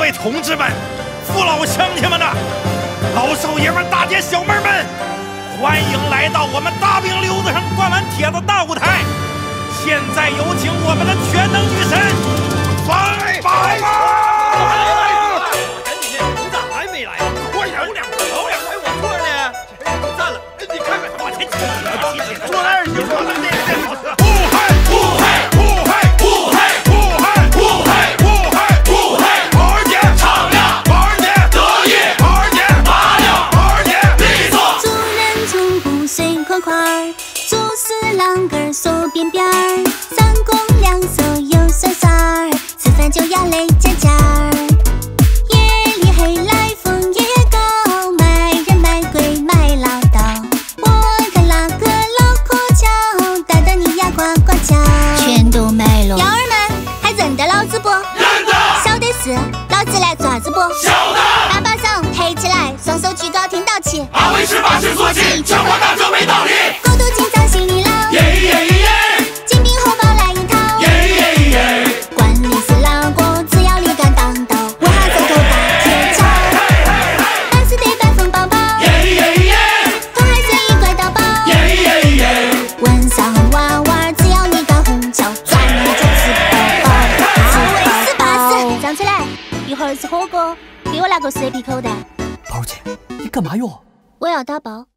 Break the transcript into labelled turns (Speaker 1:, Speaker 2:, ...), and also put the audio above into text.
Speaker 1: 位同志们、父老乡亲们呐，老少爷们、大姐小妹们，欢迎来到我们大饼溜子上灌完帖子大舞台。现在有请我们的全能女神方宝宝。
Speaker 2: 你咋还没来？快点，跑两步，哎，我错了，站了，你看看他往前挤，坐那儿行吗？
Speaker 3: 竹丝啷个手边边儿，三公两手有酸酸儿，吃饭就要累尖尖儿。夜里黑来风也高，卖人卖鬼卖老道。我看那个老苦荞，打得你呀呱呱叫。全都卖了。幺儿们还认得老子不？
Speaker 4: 认得。
Speaker 3: 晓得是老子来做啥子不？
Speaker 4: 晓得。
Speaker 3: 大把手抬起来，双手举高听到起。
Speaker 4: 阿伟是把持坐骑，讲话大这没道理。
Speaker 3: 狗肚紧张心里老。
Speaker 4: 耶耶耶！
Speaker 3: 金兵厚包来一套。
Speaker 4: 耶耶耶！
Speaker 3: 管你是哪个，只要你敢当道，我还这头大铁桥。办事得百分包包。
Speaker 4: 耶耶耶！
Speaker 3: 头还是一块刀包。
Speaker 4: 耶耶耶！
Speaker 3: 问上娃娃，只要你敢哄叫，抓你就吃饱饱。阿伟是巴适，站起来，一会儿吃火锅，给我拿个蛇皮口袋。
Speaker 5: 宝儿姐，你干嘛哟？
Speaker 3: 我要打包。